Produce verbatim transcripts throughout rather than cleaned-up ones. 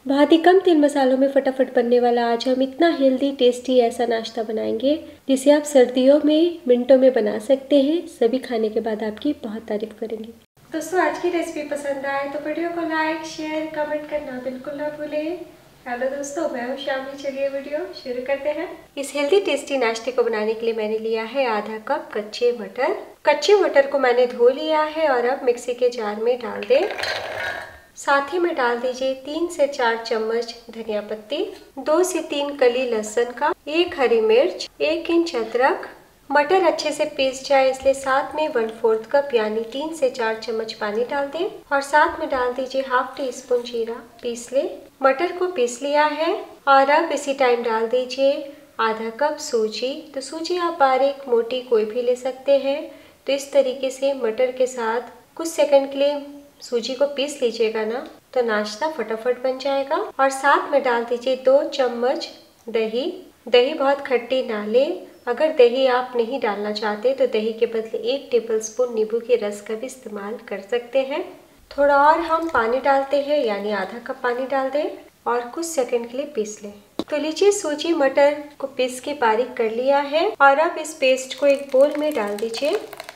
बहुत ही कम तेल मसालों में फटाफट बनने वाला आज हम इतना हेल्दी टेस्टी ऐसा नाश्ता बनाएंगे जिसे आप सर्दियों में मिनटों में बना सकते हैं। सभी खाने के बाद आपकी बहुत तारीफ करेंगे। दोस्तों, आज की रेसिपी पसंद आए तो वीडियो को लाइक शेयर कमेंट करना बिल्कुल ना भूलें। हेलो दोस्तों, मैं हूँ शामी। चलिए वीडियो शुरू करते हैं। इस हेल्दी टेस्टी नाश्ते को बनाने के लिए मैंने लिया है आधा कप कच्चे मटर। कच्चे मटर को मैंने धो लिया है और अब मिक्सी के जार में डाल दें। साथ ही में डाल दीजिए तीन से चार चम्मच धनिया पत्ती, दो से तीन कली लहसुन का, एक हरी मिर्च, एक इंच अदरक। मटर अच्छे से पीस जाए इसलिए साथ में वन फोर्थ कप यानी तीन से चार चम्मच पानी डाल दें और साथ में डाल दीजिए हाफ टी स्पून जीरा पीस ले। मटर को पीस लिया है और अब इसी टाइम डाल दीजिए आधा कप सूजी। तो सूजी आप बारीक मोटी कोई भी ले सकते हैं। तो इस तरीके से मटर के साथ कुछ सेकंड के लिए सूजी को पीस लीजिएगा ना, तो नाश्ता फटाफट बन जाएगा। और साथ में डाल दीजिए दो चम्मच दही। दही बहुत खट्टी ना लें। अगर दही आप नहीं डालना चाहते तो दही के बदले एक टेबलस्पून नींबू के रस का भी इस्तेमाल कर सकते हैं। थोड़ा और हम पानी डालते हैं यानी आधा कप पानी डाल दें और कुछ सेकंड के लिए पीस लें। तो लीजिए सूजी मटर को पीस के बारीक कर लिया है और अब इस पेस्ट को एक बोल में डाल दीजिए।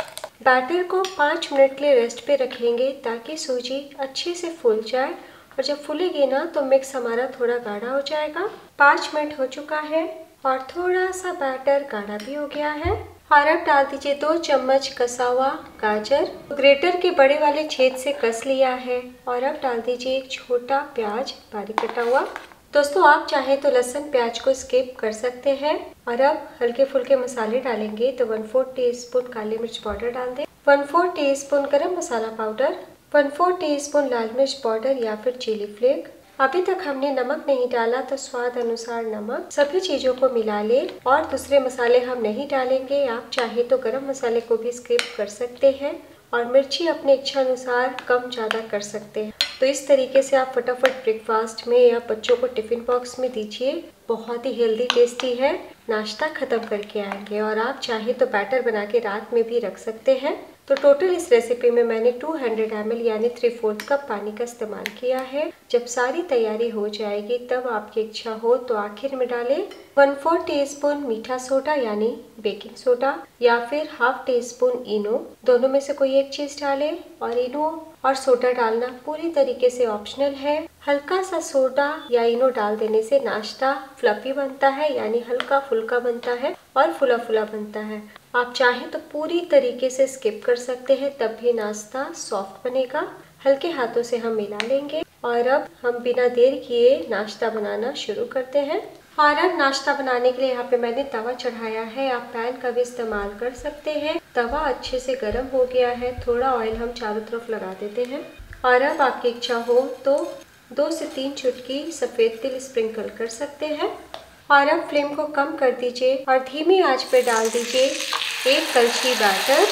बैटर को पाँच मिनट के लिए रेस्ट पे रखेंगे ताकि सूजी अच्छे से फूल जाए और जब फूलेगी ना तो मिक्स हमारा थोड़ा गाढ़ा हो जाएगा। पाँच मिनट हो चुका है और थोड़ा सा बैटर गाढ़ा भी हो गया है। और अब डाल दीजिए दो चम्मच कसा हुआ गाजर। ग्रेटर के बड़े वाले छेद से कस लिया है और अब डाल दीजिए एक छोटा प्याज बारीक कटा हुआ। दोस्तों, आप चाहें तो लहसुन प्याज को स्किप कर सकते हैं। और अब हल्के फुल्के मसाले डालेंगे तो वन फोर्थ टी स्पून काली मिर्च पाउडर डाल दें, one fourth teaspoon garam masala powder, one fourth teaspoon लाल मिर्च पाउडर या फिर चिली फ्लेक। अभी तक हमने नमक नहीं डाला तो स्वाद अनुसार नमक। सभी चीजों को मिला ले और दूसरे मसाले हम नहीं डालेंगे। आप चाहे तो गरम मसाले को भी स्किप कर सकते हैं और मिर्ची अपने इच्छा अनुसार कम ज़्यादा कर सकते हैं। तो इस तरीके से आप फटाफट ब्रेकफास्ट में या बच्चों को टिफिन बॉक्स में दीजिए। बहुत ही हेल्दी टेस्टी है। नाश्ता खत्म करके आएंगे और आप चाहे तो बैटर बना के रात में भी रख सकते हैं। तो टोटल इस रेसिपी में मैंने दो सौ एम एल यानी थ्री फोर्थ कप पानी का इस्तेमाल किया है। जब सारी तैयारी हो जाएगी तब आपकी इच्छा हो तो आखिर में डालें वन फोर्थ टी स्पून मीठा सोडा यानी बेकिंग सोडा या फिर हाफ टी स्पून इनो। दोनों में से कोई एक चीज डालें और इनो और सोडा डालना पूरी तरीके से ऑप्शनल है। हल्का सा सोडा या इनो डाल देने से नाश्ता फ्लफी बनता है यानी हल्का फुल्का बनता है और फुला फुला बनता है। आप चाहें तो पूरी तरीके से स्किप कर सकते हैं, तब भी नाश्ता सॉफ्ट बनेगा। हल्के हाथों से हम मिला लेंगे और अब हम बिना देर किए नाश्ता बनाना शुरू करते हैं। और अब नाश्ता बनाने के लिए यहाँ पे मैंने तवा चढ़ाया है। आप पैन का भी इस्तेमाल कर सकते हैं। तवा अच्छे से गर्म हो गया है। थोड़ा ऑयल हम चारों तरफ लगा देते हैं और अब आपकी इच्छा हो तो दो से तीन चुटकी सफ़ेद तिल स्प्रिंकल कर सकते हैं। और अब फ्लेम को कम कर दीजिए और धीमी आंच पे डाल दीजिए एक कलछी बैटर।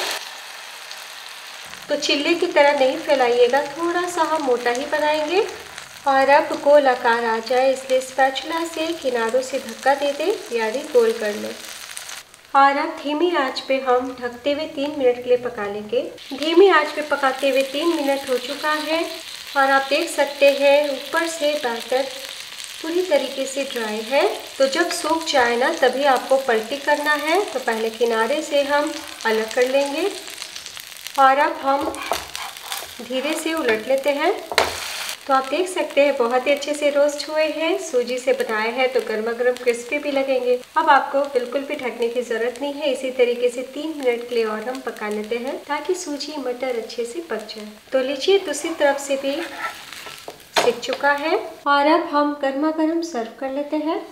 तो चिल्ले की तरह नहीं फैलाइएगा, थोड़ा सा हम मोटा ही बनाएंगे। और अब गोल आकार आ जाए इसलिए स्पैचुला से किनारों से धक्का दे दें यानी गोल कर लें। और अब धीमी आंच पे हम ढकते हुए तीन मिनट के लिए पका लेंगे। धीमी आंच पे पकाते हुए तीन मिनट हो चुका है और आप देख सकते हैं ऊपर से बैटर पूरी तरीके से ड्राई है। तो जब सूख जाए ना तभी आपको पलटी करना है। तो पहले किनारे से हम अलग कर लेंगे और अब हम धीरे से उलट लेते हैं। तो आप देख सकते हैं बहुत ही अच्छे से रोस्ट हुए हैं। सूजी से बनाए हैं तो गर्मा गर्म क्रिस्पी भी लगेंगे। अब आपको बिल्कुल भी ढकने की जरूरत नहीं है। इसी तरीके से तीन मिनट के लिए और हम पका लेते हैं ताकि सूजी मटर अच्छे से पक जाए। तो लीजिए दूसरी तरफ से भी सिक चुका है और अब हम गर्मा गर्म सर्व कर लेते हैं।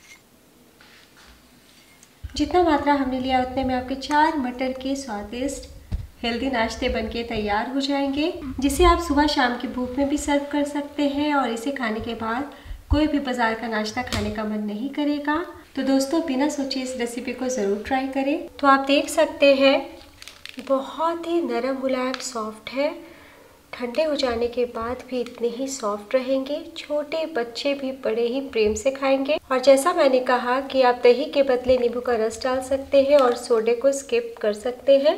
जितना मात्रा हमने लिया उतने में आपके चार मटर के स्वादिष्ट हेल्दी नाश्ते बनके तैयार हो जाएंगे, जिसे आप सुबह शाम की भूख में भी सर्व कर सकते हैं और इसे खाने के बाद कोई भी बाजार का नाश्ता खाने का मन नहीं करेगा। तो दोस्तों, बिना सोचे इस रेसिपी को ज़रूर ट्राई करें। तो आप देख सकते हैं बहुत ही नरम मुलायम सॉफ्ट है। ठंडे हो जाने के बाद भी इतने ही सॉफ्ट रहेंगे। छोटे बच्चे भी बड़े ही प्रेम से खाएंगे। और जैसा मैंने कहा कि आप दही के बदले नींबू का रस डाल सकते हैं और सोडे को स्किप कर सकते हैं।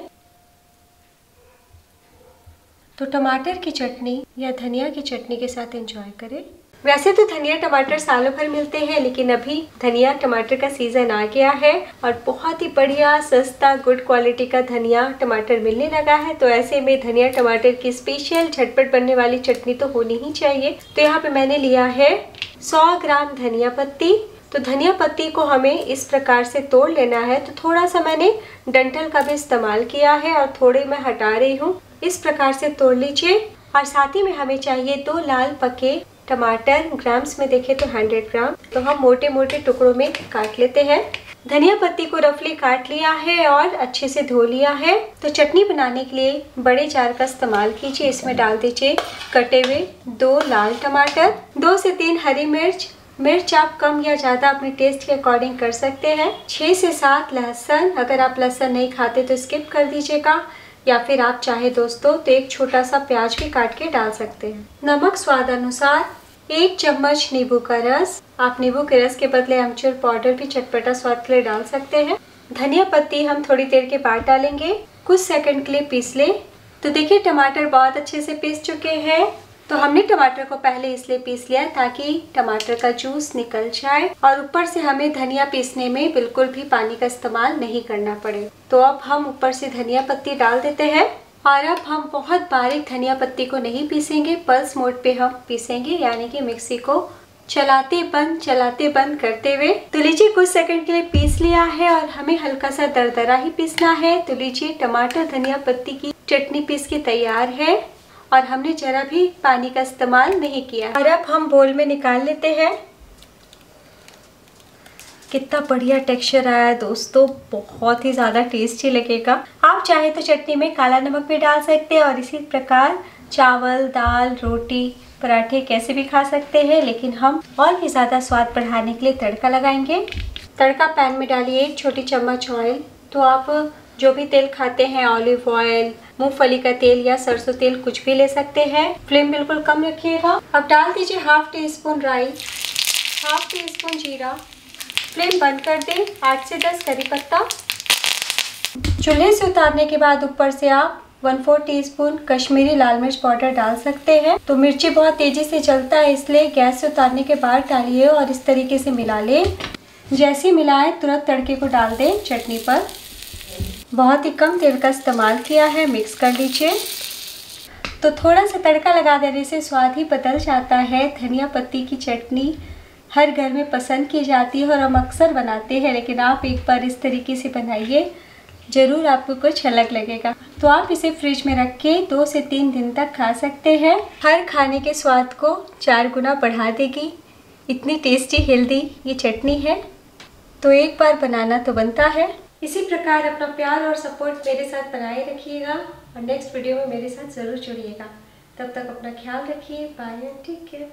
तो टमाटर की चटनी या धनिया की चटनी के साथ एंजॉय करें। वैसे तो धनिया टमाटर सालों भर मिलते हैं, लेकिन अभी धनिया टमाटर का सीजन आ गया है और बहुत ही बढ़िया सस्ता गुड क्वालिटी का धनिया टमाटर मिलने लगा है। तो ऐसे में धनिया टमाटर की स्पेशल झटपट बनने वाली चटनी तो होनी ही चाहिए। तो यहाँ पे मैंने लिया है सौ ग्राम धनिया पत्ती। तो धनिया पत्ती को हमें इस प्रकार से तोड़ लेना है। तो थोड़ा सा मैंने डंठल का भी इस्तेमाल किया है और थोड़े मैं हटा रही हूँ। इस प्रकार से तोड़ लीजिए। और साथ ही में हमें चाहिए दो लाल पके टमाटर, ग्राम्स में देखें तो सौ ग्राम। तो हम मोटे मोटे टुकड़ों में काट लेते हैं। धनिया पत्ती को रफली काट लिया है और अच्छे से धो लिया है। तो चटनी बनाने के लिए बड़े जार का इस्तेमाल कीजिए। इसमें डाल दीजिए कटे हुए दो लाल टमाटर, दो से तीन हरी मिर्च। मिर्च आप कम या ज़्यादा अपने टेस्ट के अकॉर्डिंग कर सकते हैं। छः से सात लहसुन, अगर आप लहसुन नहीं खाते तो स्किप कर दीजिएगा, या फिर आप चाहे दोस्तों तो एक छोटा सा प्याज भी काट के डाल सकते हैं। नमक स्वाद अनुसार, एक चम्मच नींबू का रस। आप नींबू के रस के बदले अमचूर पाउडर भी चटपटा स्वाद के लिए डाल सकते हैं। धनिया पत्ती हम थोड़ी देर के बाद डालेंगे, कुछ सेकंड के लिए पीस लें। तो देखिए टमाटर बहुत अच्छे से पीस चुके हैं। तो हमने टमाटर को पहले इसलिए पीस लिया ताकि टमाटर का जूस निकल जाए और ऊपर से हमें धनिया पीसने में बिल्कुल भी पानी का इस्तेमाल नहीं करना पड़े। तो अब हम ऊपर से धनिया पत्ती डाल देते हैं। और अब हम बहुत बारीक धनिया पत्ती को नहीं पीसेंगे, पल्स मोड पे हम पीसेंगे, यानी कि मिक्सी को चलाते बंद चलाते बंद करते हुए। तो लीजिए कुछ सेकंड के लिए पीस लिया है और हमें हल्का सा दरदरा ही पीसना है। तो लीजिए टमाटर धनिया पत्ती की चटनी पीस के तैयार है और हमने जरा भी पानी का इस्तेमाल नहीं किया। और अब हम बोल में निकाल लेते हैं। कितना बढ़िया टेक्सचर आया है दोस्तों, बहुत ही ज़्यादा टेस्टी लगेगा। आप चाहे तो चटनी में काला नमक भी डाल सकते हैं और इसी प्रकार चावल, दाल, रोटी, पराठे कैसे भी खा सकते हैं। लेकिन हम और भी ज़्यादा स्वाद बढ़ाने के लिए तड़का लगाएंगे। तड़का पैन में डालिए एक छोटी चम्मच ऑयल। तो आप जो भी तेल खाते हैं, ऑलिव ऑयल, मूंगफली का तेल या सरसों तेल, कुछ भी ले सकते हैं। फ्लेम बिल्कुल कम रखिएगा। अब डाल दीजिए हाफ टी स्पून राई, हाफ टी स्पून जीरा। फ्लेम बंद कर दें। आठ से दस करी पत्ता। चूल्हे से उतारने के बाद ऊपर से आप one four teaspoon Kashmiri लाल मिर्च पाउडर डाल सकते हैं। तो मिर्ची बहुत तेजी से जलता है, इसलिए गैस से उतारने के बाद डालिए और इस तरीके से मिला लें। जैसे मिलाएं तुरंत तड़के को डाल दें चटनी पर। बहुत ही कम तेल का इस्तेमाल किया है, मिक्स कर लीजिए। तो थोड़ा सा तड़का लगा देने से स्वाद ही बदल जाता है। धनिया पत्ती की चटनी हर घर में पसंद की जाती है और हम अक्सर बनाते हैं, लेकिन आप एक बार इस तरीके से बनाइए, ज़रूर आपको कुछ अलग लगेगा। तो आप इसे फ्रिज में रख के दो से तीन दिन तक खा सकते हैं। हर खाने के स्वाद को चार गुना बढ़ा देगी, इतनी टेस्टी हेल्दी ये चटनी है। तो एक बार बनाना तो बनता है। इसी प्रकार अपना प्यार और सपोर्ट मेरे साथ बनाए रखिएगा और नेक्स्ट वीडियो में मेरे साथ ज़रूर जुड़िएगा। तब तक अपना ख्याल रखिए। Bye, take care.